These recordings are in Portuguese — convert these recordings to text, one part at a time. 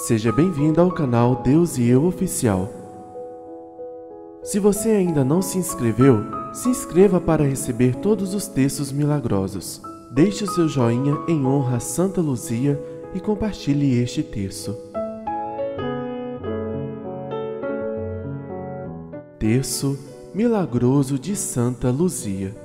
Seja bem-vindo ao canal Deus e Eu Oficial. Se você ainda não se inscreveu, se inscreva para receber todos os textos milagrosos. Deixe o seu joinha em honra a Santa Luzia e compartilhe este terço. Terço milagroso de Santa Luzia.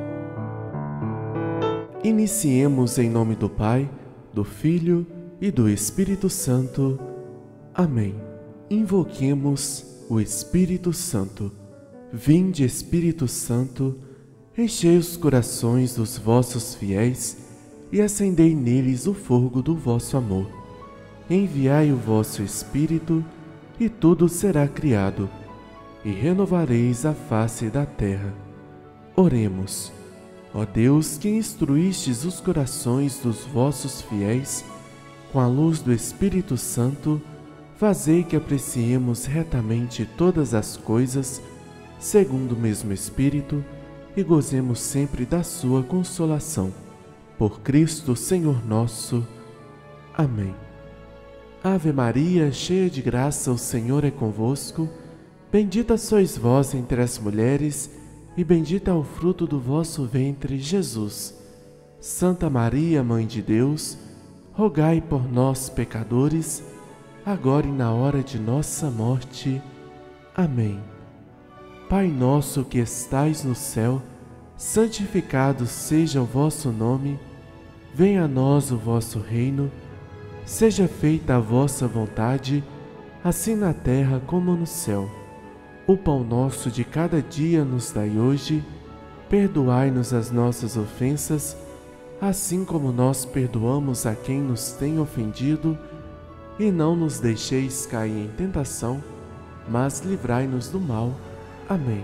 Iniciemos em nome do Pai, do Filho e do Espírito Santo. Amém. Invoquemos o Espírito Santo. Vinde, Espírito Santo, enchei os corações dos vossos fiéis e acendei neles o fogo do vosso amor. Enviai o vosso Espírito, e tudo será criado, e renovareis a face da terra. Oremos. Ó Deus, que instruístes os corações dos vossos fiéis, com a luz do Espírito Santo, fazei que apreciemos retamente todas as coisas, segundo o mesmo Espírito, e gozemos sempre da sua consolação. Por Cristo, Senhor nosso. Amém. Ave Maria, cheia de graça, o Senhor é convosco. Bendita sois vós entre as mulheres, e bendito é o fruto do vosso ventre, Jesus. Santa Maria, Mãe de Deus, rogai por nós, pecadores, agora e na hora de nossa morte. Amém. Pai nosso que estais no céu, santificado seja o vosso nome. Venha a nós o vosso reino. Seja feita a vossa vontade, assim na terra como no céu. O pão nosso de cada dia nos dai hoje. Perdoai-nos as nossas ofensas, assim como nós perdoamos a quem nos tem ofendido. E não nos deixeis cair em tentação, mas livrai-nos do mal. Amém.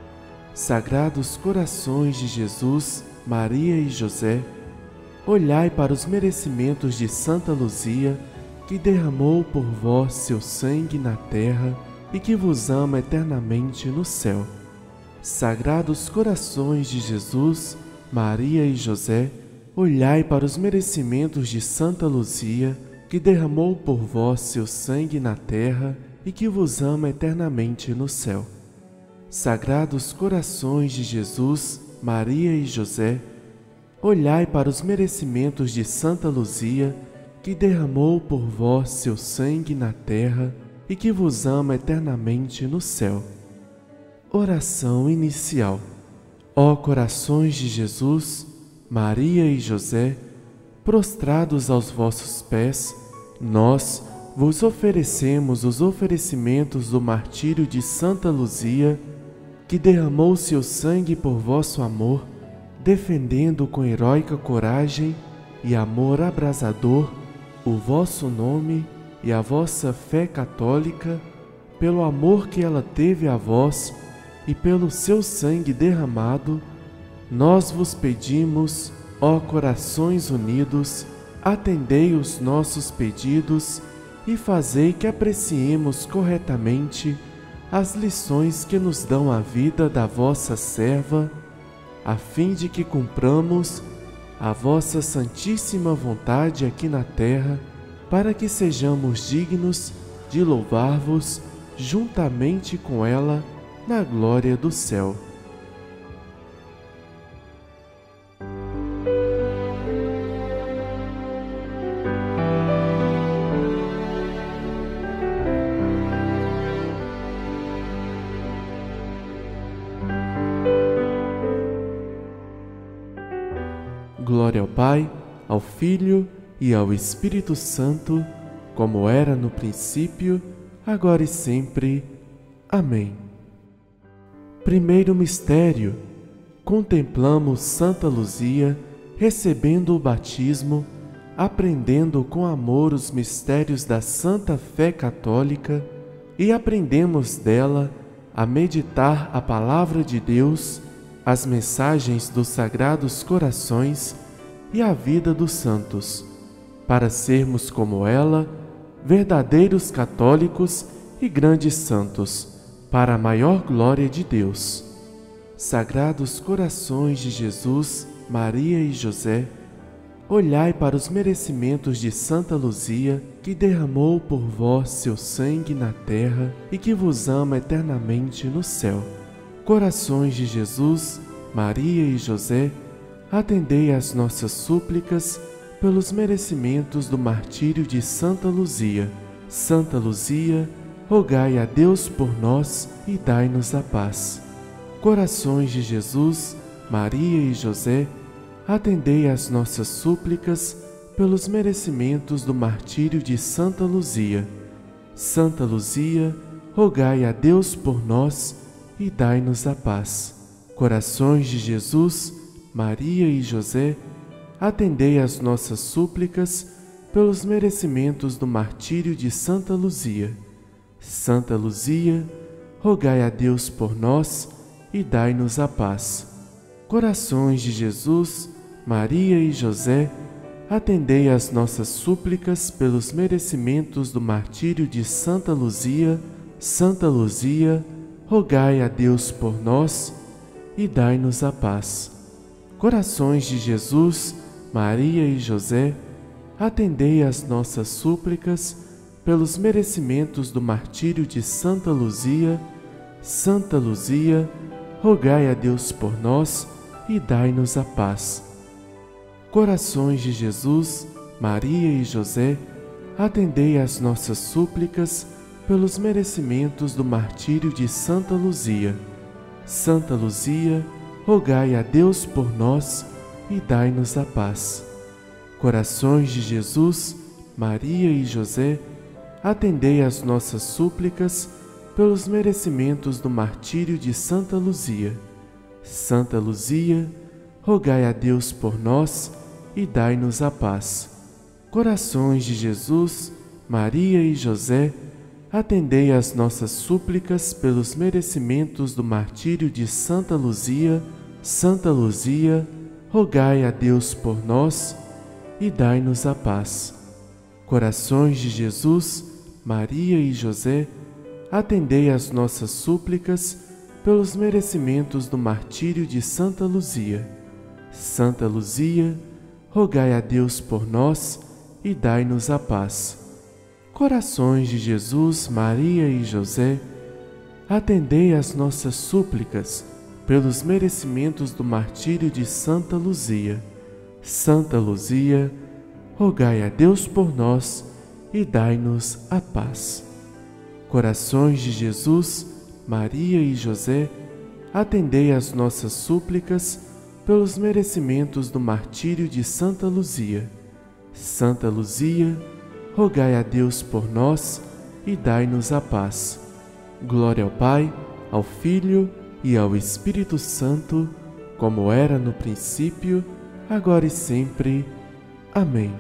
Sagrados corações de Jesus, Maria e José, olhai para os merecimentos de Santa Luzia, que derramou por vós seu sangue na terra e que vos ama eternamente no céu. Sagrados corações de Jesus, Maria e José, olhai para os merecimentos de Santa Luzia, que derramou por vós seu sangue na terra e que vos ama eternamente no céu. Sagrados corações de Jesus, Maria e José, olhai para os merecimentos de Santa Luzia, que derramou por vós seu sangue na terra e que vos ama eternamente no céu. Oração inicial. Ó corações de Jesus, Maria e José, prostrados aos vossos pés, nós vos oferecemos os oferecimentos do martírio de Santa Luzia, que derramou seu sangue por vosso amor, defendendo com heróica coragem e amor abrasador o vosso nome e a vossa fé católica, pelo amor que ela teve a vós e pelo seu sangue derramado. Nós vos pedimos, ó corações unidos, atendei os nossos pedidos e fazei que apreciemos corretamente as lições que nos dão a vida da vossa serva, a fim de que cumpramos a vossa santíssima vontade aqui na terra, para que sejamos dignos de louvar-vos juntamente com ela na glória do céu. Glória ao Pai, ao Filho e ao Espírito Santo, como era no princípio, agora e sempre. Amém. Primeiro mistério. Contemplamos Santa Luzia recebendo o batismo, aprendendo com amor os mistérios da Santa Fé Católica e aprendemos dela a meditar a Palavra de Deus, as mensagens dos Sagrados Corações e a vida dos santos, para sermos como ela, verdadeiros católicos e grandes santos, para a maior glória de Deus. Sagrados corações de Jesus, Maria e José, olhai para os merecimentos de Santa Luzia, que derramou por vós seu sangue na terra e que vos ama eternamente no céu. Corações de Jesus, Maria e José, atendei às nossas súplicas pelos merecimentos do martírio de Santa Luzia. Santa Luzia, rogai a Deus por nós e dai-nos a paz. Corações de Jesus, Maria e José, atendei às nossas súplicas pelos merecimentos do martírio de Santa Luzia. Santa Luzia, rogai a Deus por nós e dai-nos a paz. Corações de Jesus, Maria e José, atendei às nossas súplicas pelos merecimentos do martírio de Santa Luzia. Santa Luzia, rogai a Deus por nós e dai-nos a paz. Corações de Jesus, Maria e José, atendei às nossas súplicas pelos merecimentos do martírio de Santa Luzia. Santa Luzia, rogai a Deus por nós e dai-nos a paz. Corações de Jesus, Maria e José, atendei às nossas súplicas pelos merecimentos do martírio de Santa Luzia. Santa Luzia, rogai a Deus por nós e dai-nos a paz. Corações de Jesus, Maria e José, atendei às nossas súplicas pelos merecimentos do martírio de Santa Luzia. Santa Luzia, rogai a Deus por nós e dai-nos a paz. Corações de Jesus, Maria e José, atendei às nossas súplicas pelos merecimentos do martírio de Santa Luzia. Santa Luzia, rogai a Deus por nós e dai-nos a paz. Corações de Jesus, Maria e José, atendei às nossas súplicas pelos merecimentos do martírio de Santa Luzia. Santa Luzia, rogai a Deus por nós e dai-nos a paz. Corações de Jesus, Maria e José, atendei às nossas súplicas pelos merecimentos do martírio de Santa Luzia. Santa Luzia, rogai a Deus por nós e dai-nos a paz. Corações de Jesus, Maria e José, atendei às nossas súplicas pelos merecimentos do martírio de Santa Luzia. Santa Luzia, rogai a Deus por nós e dai-nos a paz. Corações de Jesus, Maria e José, atendei às nossas súplicas pelos merecimentos do martírio de Santa Luzia. Santa Luzia, rogai a Deus por nós e dai-nos a paz. Glória ao Pai, ao Filho e ao Espírito Santo, como era no princípio, agora e sempre. Amém.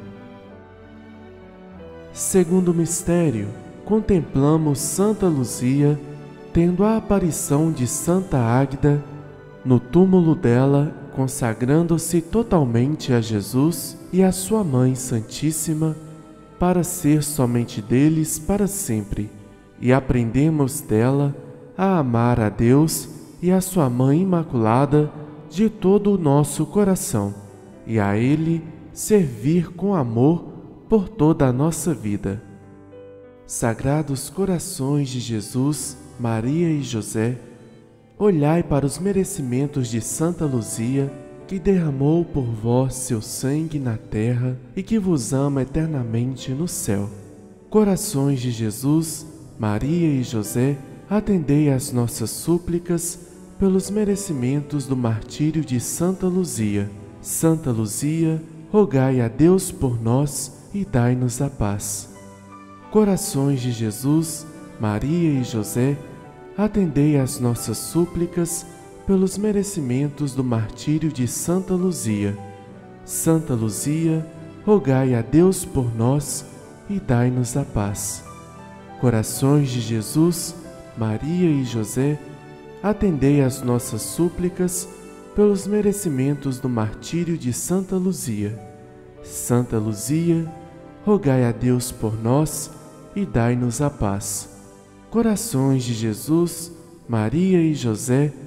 Segundo mistério, contemplamos Santa Luzia tendo a aparição de Santa Águeda no túmulo dela, consagrando-se totalmente a Jesus e a sua Mãe Santíssima, para ser somente deles para sempre, e aprendemos dela a amar a Deus e a sua Mãe Imaculada de todo o nosso coração, e a Ele servir com amor por toda a nossa vida. Sagrados corações de Jesus, Maria e José, olhai para os merecimentos de Santa Luzia, que derramou por vós seu sangue na terra e que vos ama eternamente no céu. Corações de Jesus, Maria e José, atendei às nossas súplicas pelos merecimentos do martírio de Santa Luzia. Santa Luzia, rogai a Deus por nós e dai-nos a paz. Corações de Jesus, Maria e José, atendei às nossas súplicas pelos merecimentos do martírio de Santa Luzia. Santa Luzia, rogai a Deus por nós e dai-nos a paz. Corações de Jesus, Maria e José, atendei às nossas súplicas pelos merecimentos do martírio de Santa Luzia. Santa Luzia, rogai a Deus por nós e dai-nos a paz. Corações de Jesus, Maria e José,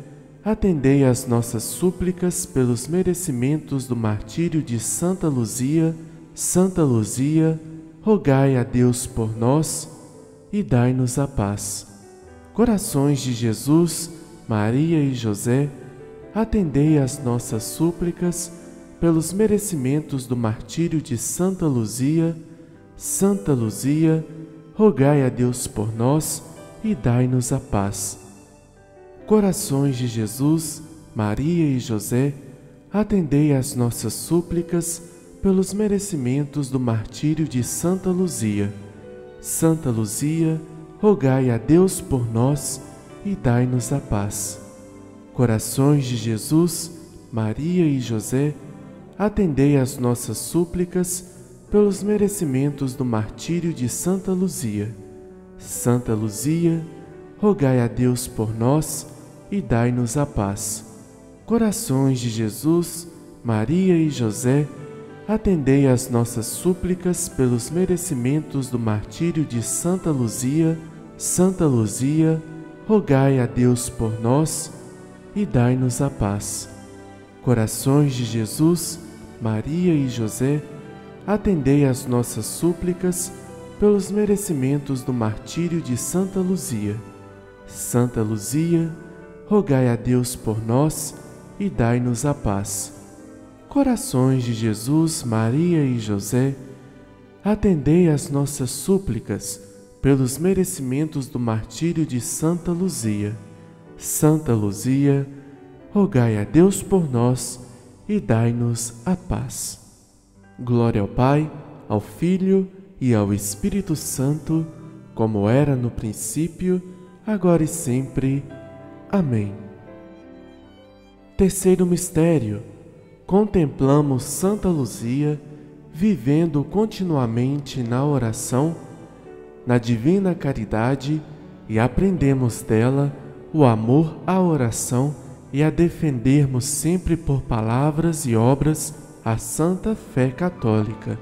atendei às nossas súplicas pelos merecimentos do martírio de Santa Luzia. Santa Luzia, rogai a Deus por nós e dai-nos a paz. Corações de Jesus, Maria e José, atendei às nossas súplicas pelos merecimentos do martírio de Santa Luzia. Santa Luzia, rogai a Deus por nós e dai-nos a paz. Corações de Jesus, Maria e José, atendei às nossas súplicas pelos merecimentos do martírio de Santa Luzia. Santa Luzia, rogai a Deus por nós e dai-nos a paz. Corações de Jesus, Maria e José, atendei às nossas súplicas pelos merecimentos do martírio de Santa Luzia. Santa Luzia, rogai a Deus por nós e dai-nos a paz. Corações de Jesus, Maria e José, atendei às nossas súplicas pelos merecimentos do martírio de Santa Luzia. Santa Luzia, rogai a Deus por nós e dai-nos a paz. Corações de Jesus, Maria e José, atendei às nossas súplicas pelos merecimentos do martírio de Santa Luzia. Santa Luzia, rogai a Deus por nós e dai-nos a paz. Corações de Jesus, Maria e José, atendei às nossas súplicas pelos merecimentos do martírio de Santa Luzia. Santa Luzia, rogai a Deus por nós e dai-nos a paz. Glória ao Pai, ao Filho e ao Espírito Santo, como era no princípio, agora e sempre. Amém. Terceiro mistério. Contemplamos Santa Luzia vivendo continuamente na oração, na divina caridade, e aprendemos dela o amor à oração e a defendermos sempre por palavras e obras a santa fé católica.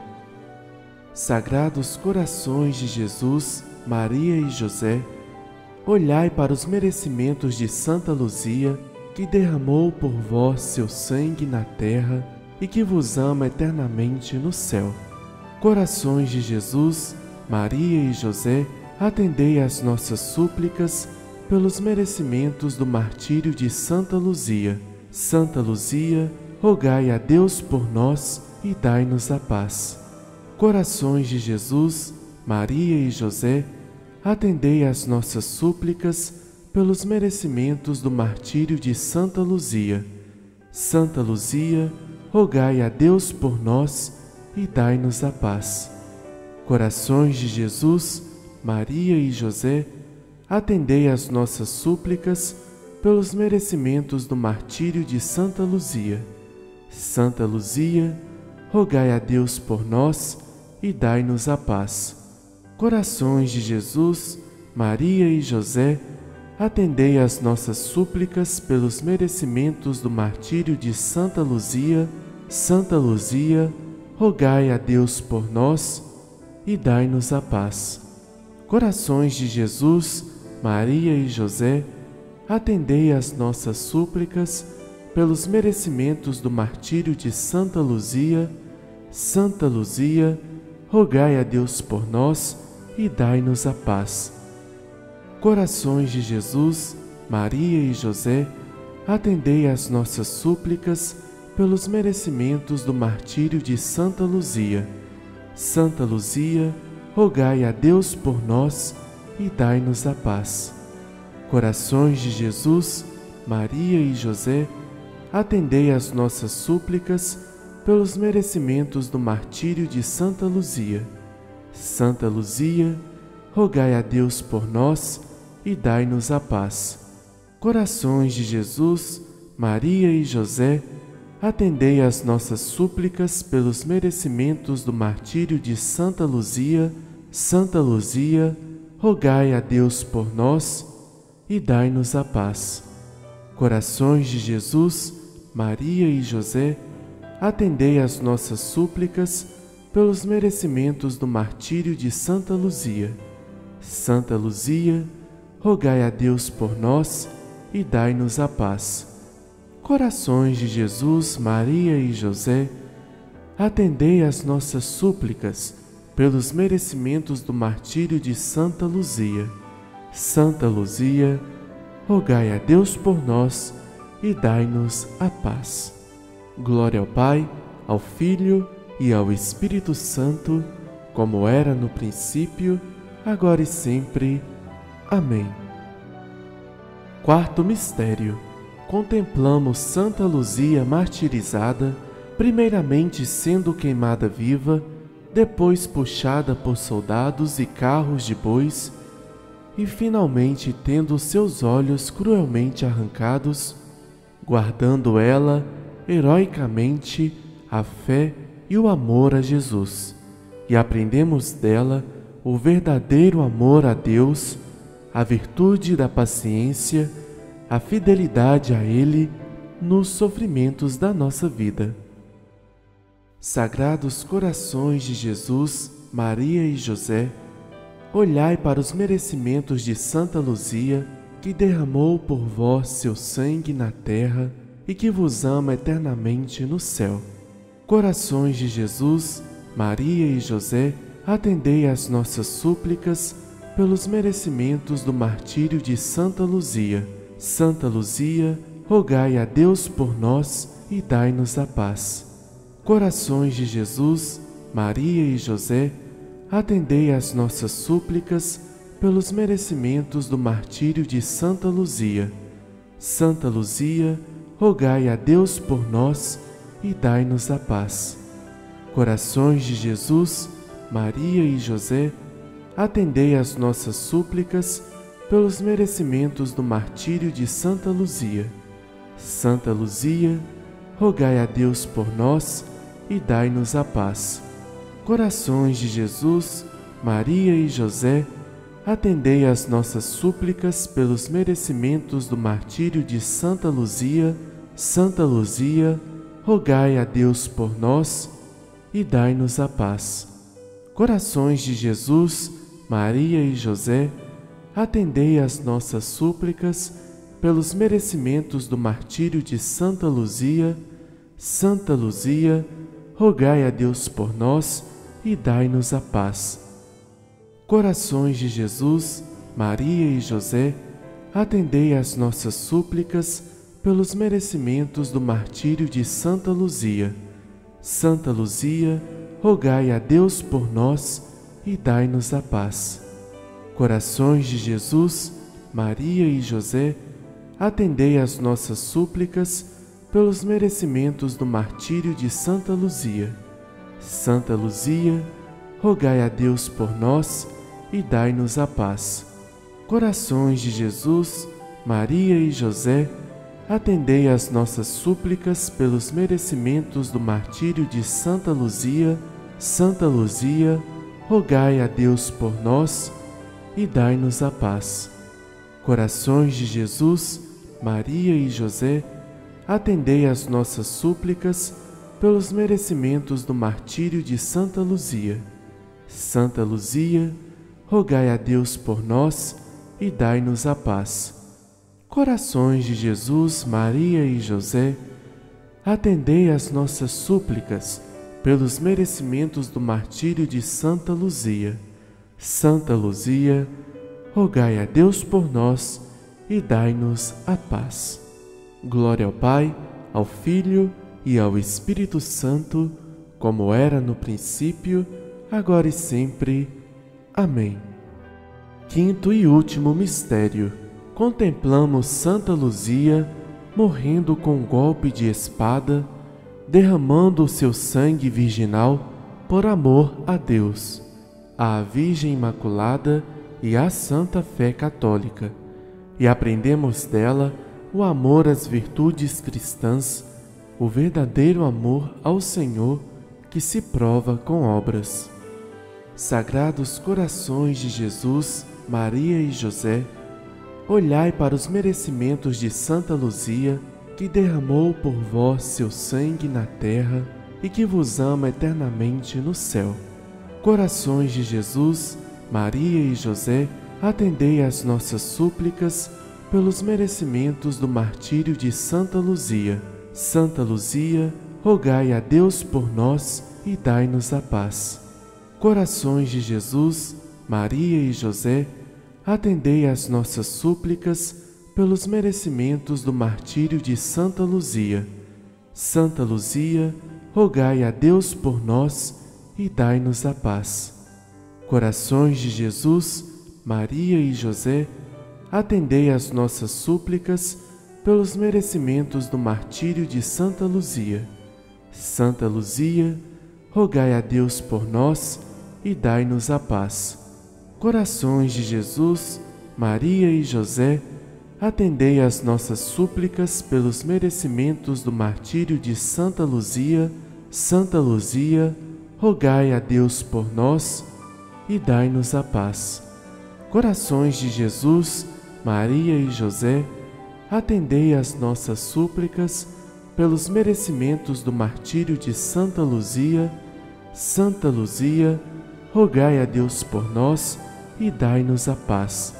Sagrados corações de Jesus, Maria e José, olhai para os merecimentos de Santa Luzia, que derramou por vós seu sangue na terra e que vos ama eternamente no céu. Corações de Jesus, Maria e José, atendei às nossas súplicas pelos merecimentos do martírio de Santa Luzia. Santa Luzia, rogai a Deus por nós e dai-nos a paz. Corações de Jesus, Maria e José, atendei às nossas súplicas pelos merecimentos do martírio de Santa Luzia. Santa Luzia, rogai a Deus por nós e dai-nos a paz. Corações de Jesus, Maria e José, atendei às nossas súplicas pelos merecimentos do martírio de Santa Luzia. Santa Luzia, rogai a Deus por nós e dai-nos a paz. Corações de Jesus, Maria e José, atendei às nossas súplicas pelos merecimentos do martírio de Santa Luzia. Santa Luzia, rogai a Deus por nós e dai-nos a paz. Corações de Jesus, Maria e José, atendei às nossas súplicas pelos merecimentos do martírio de Santa Luzia. Santa Luzia, rogai a Deus por nós e dai-nos a paz. Corações de Jesus, Maria e José, atendei às nossas súplicas pelos merecimentos do martírio de Santa Luzia. Santa Luzia, rogai a Deus por nós e dai-nos a paz. Corações de Jesus, Maria e José, atendei às nossas súplicas pelos merecimentos do martírio de Santa Luzia. Santa Luzia, rogai a Deus por nós e dai-nos a paz. Corações de Jesus, Maria e José, atendei às nossas súplicas pelos merecimentos do martírio de Santa Luzia. Santa Luzia, rogai a Deus por nós e dai-nos a paz. Corações de Jesus, Maria e José, atendei às nossas súplicas pelos merecimentos do martírio de Santa Luzia. Santa Luzia, rogai a Deus por nós e dai-nos a paz. Corações de Jesus, Maria e José, atendei às nossas súplicas pelos merecimentos do martírio de Santa Luzia. Santa Luzia, rogai a Deus por nós e dai-nos a paz. Glória ao Pai, ao Filho e ao Espírito Santo, como era no princípio, agora e sempre. Amém. Quarto mistério. Contemplamos Santa Luzia martirizada, primeiramente sendo queimada viva, depois puxada por soldados e carros de bois, e finalmente tendo seus olhos cruelmente arrancados, guardando ela heroicamente a fé e o amor a Jesus. E aprendemos dela o verdadeiro amor a Deus, a virtude da paciência, a fidelidade a Ele nos sofrimentos da nossa vida. Sagrados corações de Jesus, Maria e José, olhai para os merecimentos de Santa Luzia, que derramou por vós seu sangue na terra e que vos ama eternamente no céu. Corações de Jesus, Maria e José, atendei às nossas súplicas pelos merecimentos do martírio de Santa Luzia. Santa Luzia, rogai a Deus por nós e dai-nos a paz. Corações de Jesus, Maria e José, atendei às nossas súplicas pelos merecimentos do martírio de Santa Luzia. Santa Luzia, rogai a Deus por nós e dai-nos a paz. Corações de Jesus, Maria e José, atendei às nossas súplicas pelos merecimentos do martírio de Santa Luzia. Santa Luzia, rogai a Deus por nós e dai-nos a paz. Corações de Jesus, Maria e José, atendei às nossas súplicas pelos merecimentos do martírio de Santa Luzia. Santa Luzia, rogai a Deus por nós e dai-nos a paz. Corações de Jesus, Maria e José, atendei às nossas súplicas pelos merecimentos do martírio de Santa Luzia. Santa Luzia, rogai a Deus por nós e dai-nos a paz. Corações de Jesus, Maria e José, atendei às nossas súplicas pelos merecimentos do martírio de Santa Luzia. Santa Luzia, rogai a Deus por nós e dai-nos a paz. Corações de Jesus, Maria e José, atendei às nossas súplicas pelos merecimentos do martírio de Santa Luzia. Santa Luzia, rogai a Deus por nós e dai-nos a paz. Corações de Jesus, Maria e José, atendei às nossas súplicas pelos merecimentos do martírio de Santa Luzia. Santa Luzia, rogai a Deus por nós e dai-nos a paz. Corações de Jesus, Maria e José, atendei às nossas súplicas pelos merecimentos do martírio de Santa Luzia. Santa Luzia, rogai a Deus por nós e dai-nos a paz. Corações de Jesus, Maria e José, atendei às nossas súplicas pelos merecimentos do martírio de Santa Luzia. Santa Luzia, rogai a Deus por nós e dai-nos a paz. Glória ao Pai, ao Filho e ao Espírito Santo, como era no princípio, agora e sempre. Amém. Quinto e último mistério. Contemplamos Santa Luzia morrendo com um golpe de espada, derramando o seu sangue virginal por amor a Deus, à Virgem Imaculada e à Santa Fé Católica, e aprendemos dela o amor às virtudes cristãs, o verdadeiro amor ao Senhor que se prova com obras. Sagrados corações de Jesus, Maria e José, olhai para os merecimentos de Santa Luzia, que derramou por vós seu sangue na terra e que vos ama eternamente no céu. Corações de Jesus, Maria e José, atendei às nossas súplicas pelos merecimentos do martírio de Santa Luzia. Santa Luzia, rogai a Deus por nós e dai-nos a paz. Corações de Jesus, Maria e José, atendei às nossas súplicas pelos merecimentos do martírio de Santa Luzia. Santa Luzia, rogai a Deus por nós e dai-nos a paz. Corações de Jesus, Maria e José, atendei às nossas súplicas pelos merecimentos do martírio de Santa Luzia. Santa Luzia, rogai a Deus por nós e dai-nos a paz. Corações de Jesus, Maria e José, atendei às nossas súplicas pelos merecimentos do martírio de Santa Luzia. Santa Luzia, rogai a Deus por nós e dai-nos a paz. Corações de Jesus, Maria e José, atendei às nossas súplicas pelos merecimentos do martírio de Santa Luzia. Santa Luzia, rogai a Deus por nós e dai-nos a paz.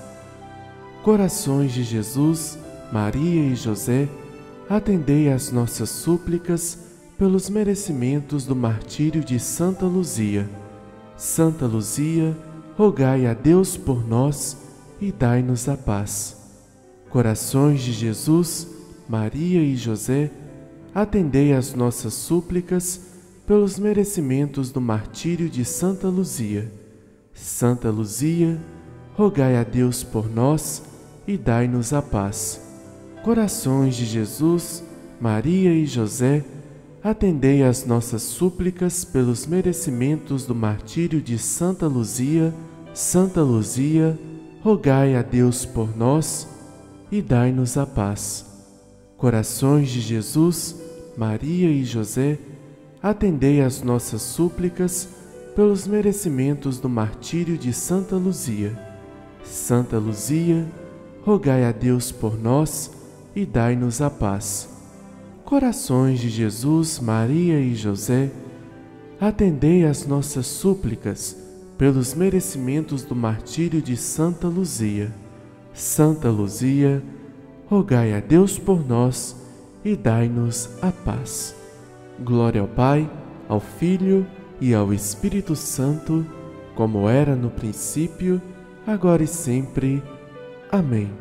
Corações de Jesus, Maria e José, atendei às nossas súplicas pelos merecimentos do martírio de Santa Luzia. Santa Luzia, rogai a Deus por nós e dai-nos a paz. Corações de Jesus, Maria e José, atendei às nossas súplicas pelos merecimentos do martírio de Santa Luzia. Santa Luzia, rogai a Deus por nós e dai-nos a paz. Corações de Jesus, Maria e José, atendei às nossas súplicas pelos merecimentos do martírio de Santa Luzia. Santa Luzia, rogai a Deus por nós e dai-nos a paz. Corações de Jesus, Maria e José, atendei às nossas súplicas pelos merecimentos do martírio de Santa Luzia. Santa Luzia, rogai a Deus por nós e dai-nos a paz. Corações de Jesus, Maria e José, atendei às nossas súplicas pelos merecimentos do martírio de Santa Luzia. Santa Luzia, rogai a Deus por nós e dai-nos a paz. Glória ao Pai, ao Filho e ao Espírito Santo, como era no princípio, agora e sempre. Amém.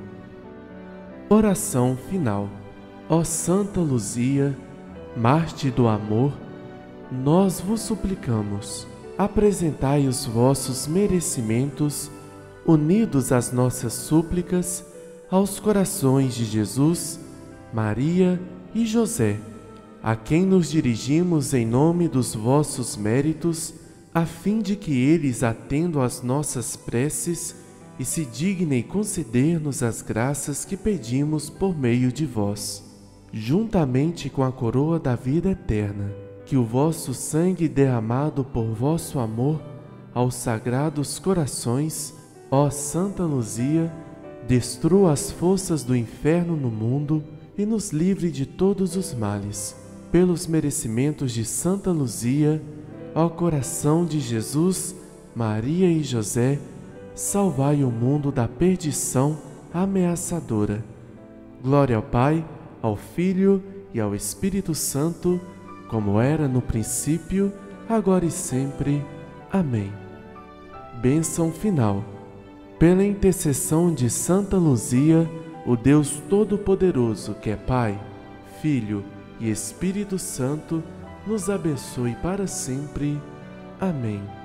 Oração final. Ó Santa Luzia, mártir do amor, nós vos suplicamos, apresentai os vossos merecimentos, unidos às nossas súplicas, aos corações de Jesus, Maria e José, a quem nos dirigimos em nome dos vossos méritos, a fim de que eles atendam às nossas preces e se dignem conceder-nos as graças que pedimos por meio de vós. Juntamente com a coroa da vida eterna, que o vosso sangue derramado por vosso amor aos sagrados corações, ó Santa Luzia, destrua as forças do inferno no mundo e nos livre de todos os males. Pelos merecimentos de Santa Luzia, ó coração de Jesus, Maria e José, salvai o mundo da perdição ameaçadora. Glória ao Pai, ao Filho e ao Espírito Santo, como era no princípio, agora e sempre. Amém. Bênção final. Pela intercessão de Santa Luzia, o Deus Todo-Poderoso, que é Pai, Filho e Espírito Santo, nos abençoe para sempre. Amém.